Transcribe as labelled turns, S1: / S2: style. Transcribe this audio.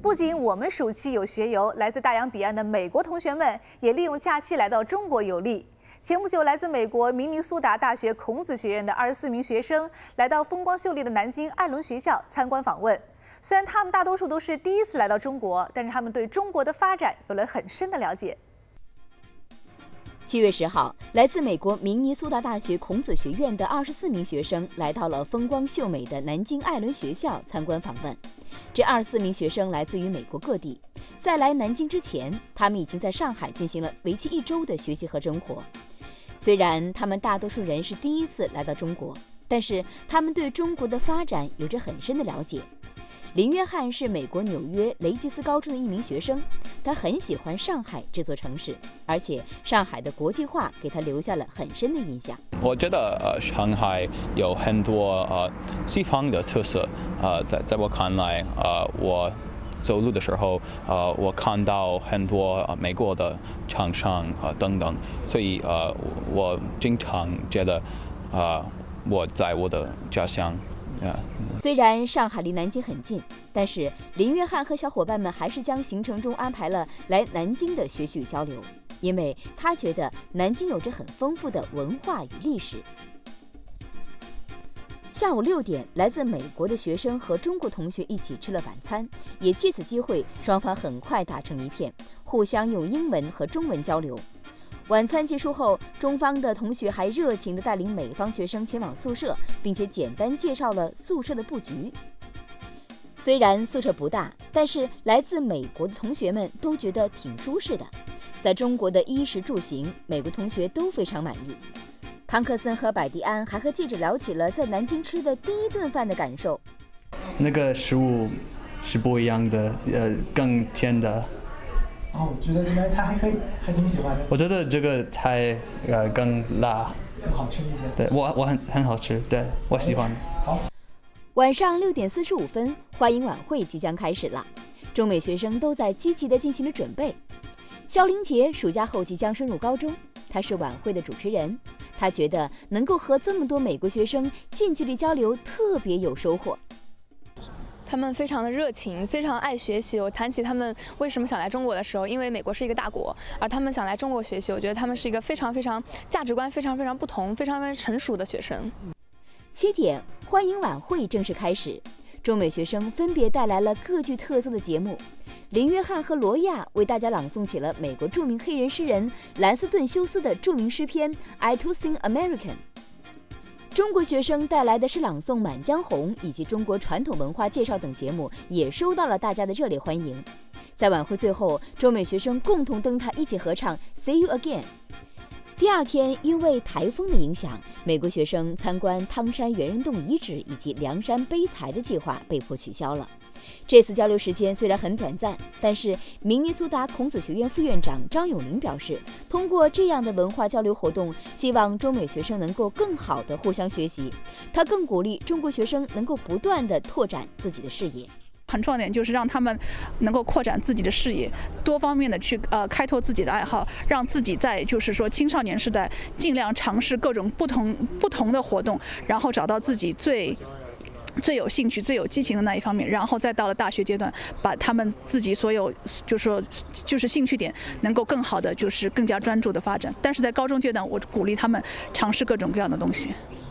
S1: 不仅我们暑期有学游，来自大洋彼岸的美国同学们也利用假期来到中国游历。前不久，来自美国明尼苏达大学孔子学院的24名学生来到风光秀丽的南京艾伦学校参观访问。虽然他们大多数都是第一次来到中国，但是他们对中国的发展有了很深的了解。
S2: 7月10号，来自美国明尼苏达大学孔子学院的24名学生来到了风光秀美的南京艾伦学校参观访问。这24名学生来自于美国各地，在来南京之前，他们已经在上海进行了为期1周的学习和生活。虽然他们大多数人是第一次来到中国，但是他们对中国的发展有着很深的了解。林约翰是美国纽约雷吉斯高中的一名学生，他很喜欢上海这座城市，而且上海的国际化给他留下了很深的印象。
S3: 我觉得上海有很多西方的特色，在我看来，我走路的时候，我看到很多美国的厂商等等，所以我经常觉得我在我的家乡。
S2: 虽然上海离南京很近，但是林约翰和小伙伴们还是将行程中安排了来南京的学习与交流，因为他觉得南京有着很丰富的文化与历史。下午6点，来自美国的学生和中国同学一起吃了晚餐，也借此机会，双方很快打成一片，互相用英文和中文交流。晚餐结束后，中方的同学还热情地带领美方学生前往宿舍，并且简单介绍了宿舍的布局。虽然宿舍不大，但是来自美国的同学们都觉得挺舒适的。在中国的衣食住行，美国同学都非常满意。康克森和百迪安还和记者聊起了在南京吃的第一顿饭的感受。
S4: 那个食物是不一样的，更甜的。
S5: 我觉得这边菜还可以，还挺喜欢的。
S4: 我觉得这个菜更辣，
S5: 更好吃一些。
S4: 对，我很好吃，对我喜欢。
S5: 好。
S2: 晚上6点45分，欢迎晚会即将开始了，中美学生都在积极地进行着准备。肖林杰暑假后即将升入高中，他是晚会的主持人，他觉得能够和这么多美国学生近距离交流特别有收获。
S6: 他们非常的热情，非常爱学习。我谈起他们为什么想来中国的时候，因为美国是一个大国，而他们想来中国学习，我觉得他们是一个非常价值观非常不同、非常成熟的学生。
S2: 7点，欢迎晚会正式开始，中美学生分别带来了各具特色的节目。林约翰和罗亚为大家朗诵起了美国著名黑人诗人兰斯顿·休斯的著名诗篇《I Too Sing American》。中国学生带来的诗朗诵《满江红》以及中国传统文化介绍等节目也收到了大家的热烈欢迎。在晚会最后，中美学生共同登台一起合唱《See You Again》。第2天，因为台风的影响，美国学生参观汤山猿人洞遗址以及梁山悲才的计划被迫取消了。这次交流时间虽然很短暂，但是明尼苏达孔子学院副院长张永林表示，通过这样的文化交流活动，希望中美学生能够更好地互相学习。他更鼓励中国学生能够不断地拓展自己的视野。
S7: 很重要的点就是让他们能够扩展自己的视野，多方面的去开拓自己的爱好，让自己在就是说青少年时代尽量尝试各种不同的活动，然后找到自己最有兴趣、最有激情的那一方面，然后再到了大学阶段，把他们自己所有就是兴趣点能够更好的就是更加专注的发展。但是在高中阶段，我鼓励他们尝试各种各样的东西。